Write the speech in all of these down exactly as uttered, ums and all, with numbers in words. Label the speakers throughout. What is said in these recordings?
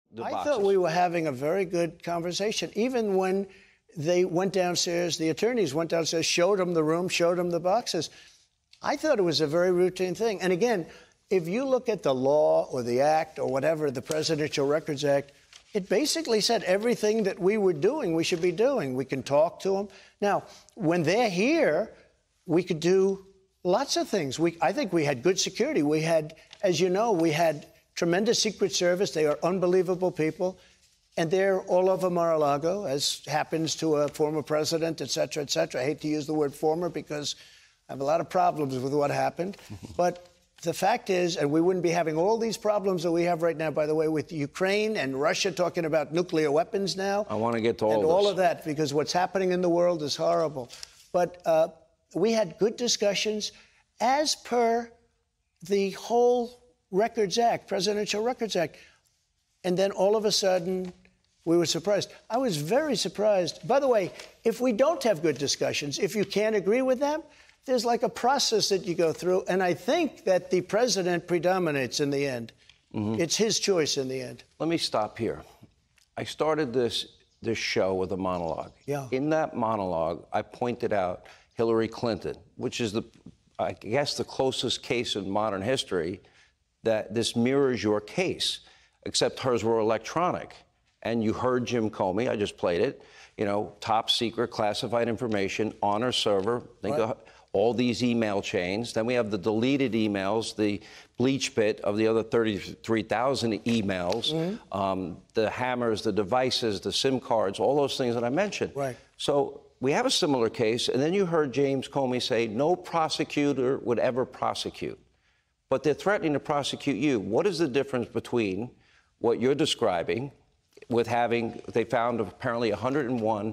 Speaker 1: the
Speaker 2: I
Speaker 1: boxes.
Speaker 2: thought we were having a very good conversation, even when they went downstairs, the attorneys went downstairs, showed them the room, showed them the boxes. I thought it was a very routine thing. And again, if you look at the law or the act or whatever, the Presidential Records Act, it basically said everything that we were doing, we should be doing. We can talk to them. Now, when they're here, we could do lots of things. We, I think we had good security. We had, as you know, we had tremendous Secret Service. They are unbelievable people. And they're all over Mar-a-Lago, as happens to a former president, et cetera, et cetera. I hate to use the word former because I have a lot of problems with what happened. But the fact is, and we wouldn't be having all these problems that we have right now, by the way, with Ukraine and Russia talking about nuclear weapons now.
Speaker 1: I want to get to all
Speaker 2: and
Speaker 1: this.
Speaker 2: all of that, because what's happening in the world is horrible. But uh, we had good discussions as per the whole Records Act, Presidential Records Act. And then all of a sudden, we were surprised. I was very surprised. By the way, if we don't have good discussions, if you can't agree with them, there's like a process that you go through. And I think that the president predominates in the end. Mm-hmm. It's his choice in the end.
Speaker 1: Let me stop here. I started this, this show with a monologue.
Speaker 2: Yeah.
Speaker 1: In that monologue, I pointed out Hillary Clinton, which is, the, I guess, the closest case in modern history that this mirrors your case, except hers were electronic. And you heard Jim Comey, I just played it, you know, top secret classified information on her server. Think
Speaker 2: right.
Speaker 1: of all these email chains. Then we have the deleted emails, the bleach bit of the other thirty-three thousand emails, mm-hmm. um, the hammers, the devices, the SIM cards, all those things that I mentioned.
Speaker 2: Right.
Speaker 1: So we have a similar case. And then you heard James Comey say no prosecutor would ever prosecute. But they're threatening to prosecute you. What is the difference between what you're describing with having, they found apparently one hundred one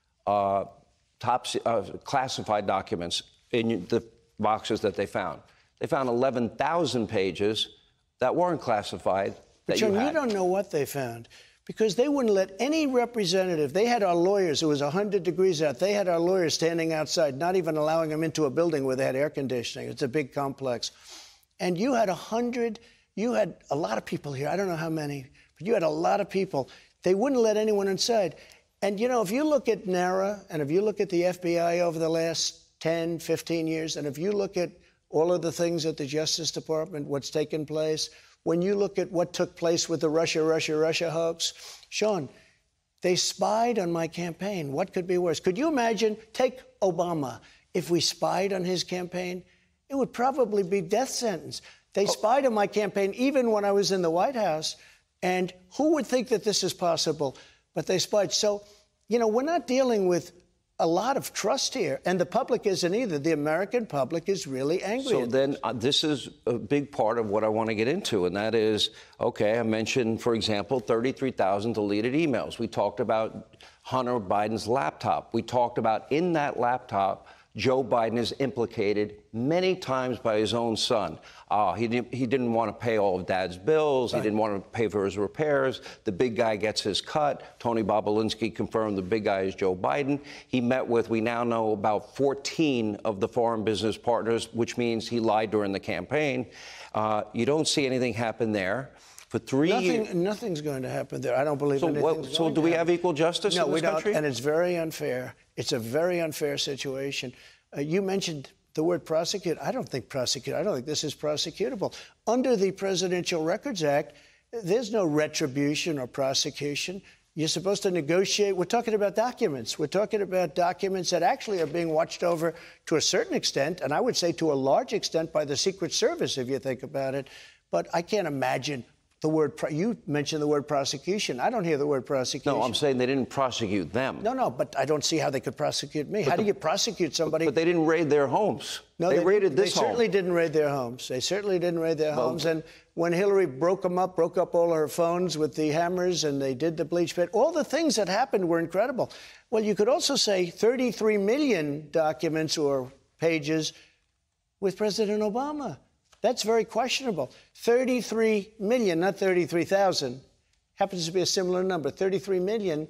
Speaker 1: uh, top uh, classified documents in the boxes that they found. They found eleven thousand pages that weren't classified.
Speaker 2: But
Speaker 1: that
Speaker 2: John,
Speaker 1: you, had.
Speaker 2: you don't know what they found, because they wouldn't let any representative. They had our lawyers. It was one hundred degrees out. They had our lawyers standing outside, not even allowing them into a building where they had air conditioning. It's a big complex. And you had a hundred, you had a lot of people here. I don't know how many, but you had a lot of people. They wouldn't let anyone inside. And, you know, if you look at NARA and if you look at the F B I over the last ten, fifteen years, and if you look at all of the things at the Justice Department, what's taken place, when you look at what took place with the Russia, Russia, Russia hoax, Sean, they spied on my campaign. What could be worse? Could you imagine, take Obama, if we spied on his campaign? It would probably be death sentence. They oh. spied on my campaign even when I was in the White House. And who would think that this is possible? But they spied. So, you know, we're not dealing with a lot of trust here. And the public isn't either. The American public is really angry.
Speaker 1: So then uh, this is a big part of what I want to get into. And that is, OK, I mentioned, for example, thirty-three thousand deleted emails. We talked about Hunter Biden's laptop. We talked about in that laptop, Joe Biden is implicated many times by his own son. Uh, he, didn't, he didn't want to pay all of Dad's bills. Right. He didn't want to pay for his repairs. The big guy gets his cut. Tony Bobulinski confirmed the big guy is Joe Biden. He met with, we now know, about fourteen of the foreign business partners, which means he lied during the campaign. Uh, you don't see anything happen there. For three
Speaker 2: Nothing,
Speaker 1: years.
Speaker 2: Nothing's going to happen there. I don't believe
Speaker 1: so
Speaker 2: anything's
Speaker 1: what,
Speaker 2: going
Speaker 1: So do
Speaker 2: to
Speaker 1: we
Speaker 2: happen.
Speaker 1: have equal justice
Speaker 2: no,
Speaker 1: in this
Speaker 2: we
Speaker 1: country?
Speaker 2: Don't, and it's very unfair. It's a very unfair situation. Uh, you mentioned the word prosecute. I don't think prosecute. I don't think this is prosecutable. Under the Presidential Records Act, there's no retribution or prosecution. You're supposed to negotiate. We're talking about documents. We're talking about documents that actually are being watched over to a certain extent, and I would say to a large extent by the Secret Service, if you think about it. But I can't imagine the word, pro- you mentioned the word prosecution. I don't hear the word prosecution.
Speaker 1: No, I'm saying they didn't prosecute them.
Speaker 2: No, no, but I don't see how they could prosecute me. But how the, do you prosecute somebody?
Speaker 1: But they didn't raid their homes.
Speaker 2: No,
Speaker 1: they,
Speaker 2: they
Speaker 1: raided this
Speaker 2: They
Speaker 1: home.
Speaker 2: certainly didn't raid their homes. They certainly didn't raid their
Speaker 1: well,
Speaker 2: homes. And when Hillary broke them up, broke up all her phones with the hammers, and they did the bleach pit, all the things that happened were incredible. Well, you could also say thirty-three million documents or pages with President Obama. That's very questionable. thirty-three million, not thirty-three thousand. Happens to be a similar number, thirty-three million.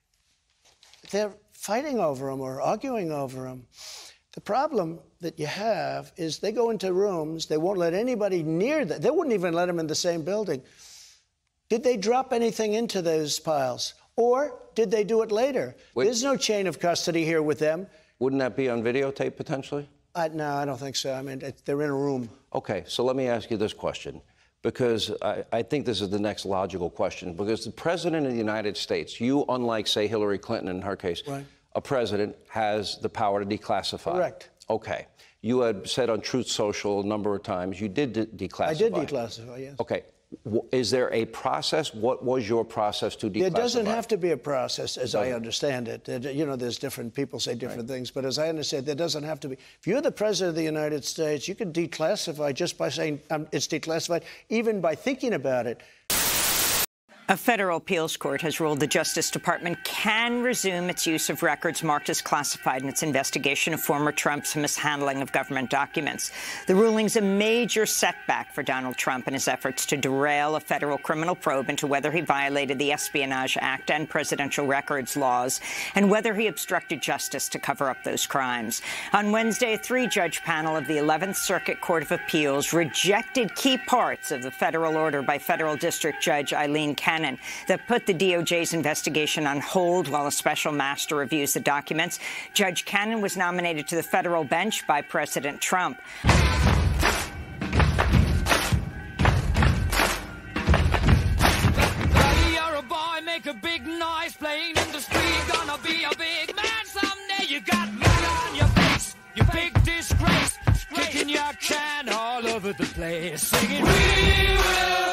Speaker 2: They're fighting over them or arguing over them. The problem that you have is they go into rooms, they won't let anybody near them. They wouldn't even let them in the same building. Did they drop anything into those piles? Or did they do it later?
Speaker 1: Wait.
Speaker 2: There's no chain of custody here with them.
Speaker 1: Wouldn't that be on videotape potentially?
Speaker 2: Uh, no, I don't think so. I mean, it, they're in a room.
Speaker 1: Okay, so let me ask you this question, because I, I think this is the next logical question, because the president of the United States, you, unlike, say, Hillary Clinton in her case,
Speaker 2: right.
Speaker 1: a president has the power to declassify.
Speaker 2: Correct.
Speaker 1: Okay. You had said on Truth Social a number of times you did de- declassify.
Speaker 2: I did declassify, yes.
Speaker 1: Okay. W- Is there a process? What was your process to declassify?
Speaker 2: There doesn't have to be a process, as I
Speaker 1: Doesn't.
Speaker 2: understand it. It- You know, there's different people say different
Speaker 1: Right.
Speaker 2: things, but as I understand, there doesn't have to be. If you're the president of the United States, you can declassify just by saying um, it's declassified, even by thinking about it.
Speaker 3: A federal appeals court has ruled the Justice Department can resume its use of records marked as classified in its investigation of former Trump's mishandling of government documents. The ruling's a major setback for Donald Trump in his efforts to derail a federal criminal probe into whether he violated the Espionage Act and presidential records laws, and whether he obstructed justice to cover up those crimes. On Wednesday, a three-judge panel of the eleventh Circuit Court of Appeals rejected key parts of the federal order by federal district judge Eileen Cannon that put the D O J's investigation on hold while a special master reviews the documents. Judge Cannon was nominated to the federal bench by President Trump.
Speaker 4: Buddy, you're a boy, make a big noise, playing in the street, gonna be a big man someday. You got mud on your face, you big disgrace, kicking your can all over the place, singing, we will